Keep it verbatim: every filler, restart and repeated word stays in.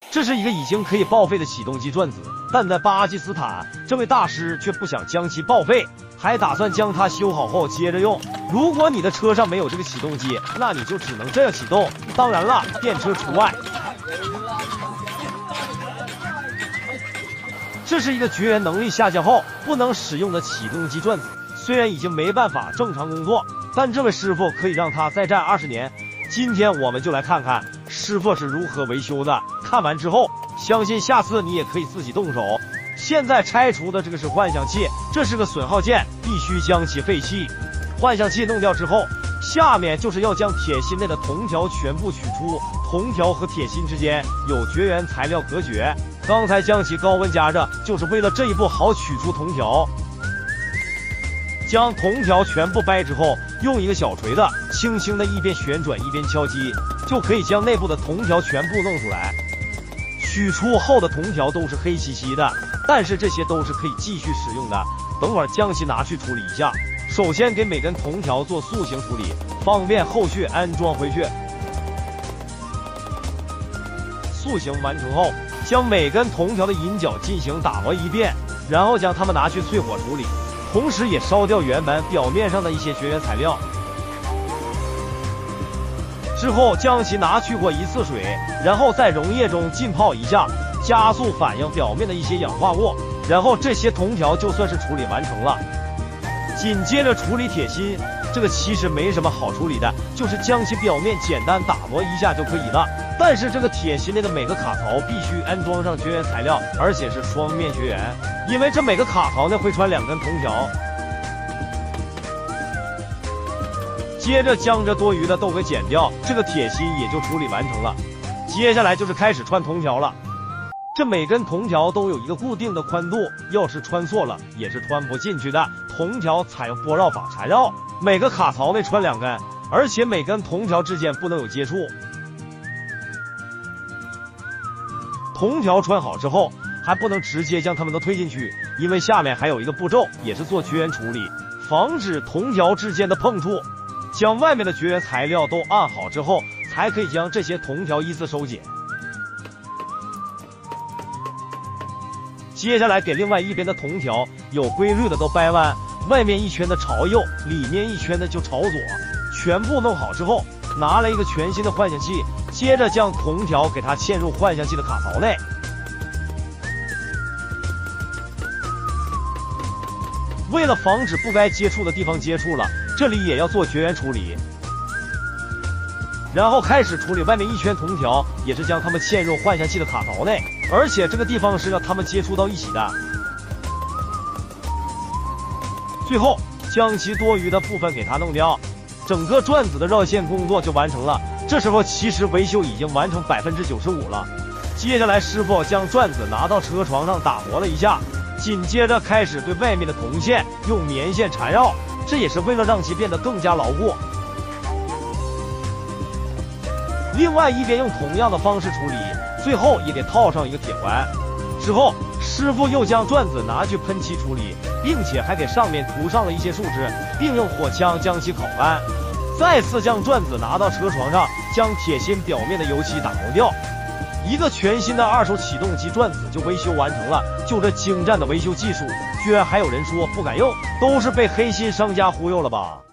这是一个已经可以报废的起动机转子，但在巴基斯坦，这位大师却不想将其报废，还打算将它修好后接着用。如果你的车上没有这个启动机，那你就只能这样启动，当然了，电车除外。这是一个绝缘能力下降后不能使用的起动机转子，虽然已经没办法正常工作，但这位师傅可以让它再战二十年。今天我们就来看看师傅是如何维修的。看完之后，相信下次你也可以自己动手。现在拆除的这个是换向器，这是个损耗件，必须将其废弃。换向器弄掉之后，下面就是要将铁芯内的铜条全部取出。铜条和铁芯之间有绝缘材料隔绝，刚才将其高温加热，就是为了这一步好取出铜条。将铜条全部掰之后，用一个小锤子轻轻的一边旋转一边敲击，就可以将内部的铜条全部弄出来。取出后的铜条都是黑漆漆的，但是这些都是可以继续使用的。等会儿将其拿去处理一下。首先给每根铜条做塑形处理，方便后续安装回去。塑形完成后，将每根铜条的引脚进行打磨一遍，然后将它们拿去淬火处理。同时也烧掉原本表面上的一些绝缘材料，之后将其拿去过一次水，然后在溶液中浸泡一下，加速反应表面的一些氧化物，然后这些铜条就算是处理完成了。紧接着处理铁芯，这个其实没什么好处理的，就是将其表面简单打磨一下就可以了。但是这个铁芯内的每个卡槽必须安装上绝缘材料，而且是双面绝缘，因为这每个卡槽呢会穿两根铜条。接着将这多余的都给剪掉，这个铁芯也就处理完成了。接下来就是开始穿铜条了。这每根铜条都有一个固定的宽度，要是穿错了也是穿不进去的。铜条采用拨绕法缠绕，每个卡槽内穿两根，而且每根铜条之间不能有接触。铜条穿好之后，还不能直接将它们都推进去，因为下面还有一个步骤，也是做绝缘处理，防止铜条之间的碰触。将外面的绝缘材料都按好之后，才可以将这些铜条依次收紧。接下来给另外一边的铜条有规律的都掰弯，外面一圈的朝右，里面一圈的就朝左。全部弄好之后，拿了一个全新的换向器，接着将铜条给它嵌入换向器的卡槽内。为了防止不该接触的地方接触了，这里也要做绝缘处理。然后开始处理外面一圈铜条，也是将它们嵌入换向器的卡槽内，而且这个地方是让它们接触到一起的。最后将其多余的部分给它弄掉，整个转子的绕线工作就完成了。这时候其实维修已经完成 百分之九十五 了。接下来师傅将转子拿到车床上打磨了一下，紧接着开始对外面的铜线用棉线缠绕，这也是为了让其变得更加牢固。另外一边用同样的方式处理，最后也给套上一个铁环。之后师傅又将转子拿去喷漆处理，并且还给上面涂上了一些树脂，并用火枪将其烤干。再次将转子拿到车床上，将铁芯表面的油漆打磨掉。一个全新的二手起动机转子就维修完成了。就这精湛的维修技术，居然还有人说不敢用，都是被黑心商家忽悠了吧？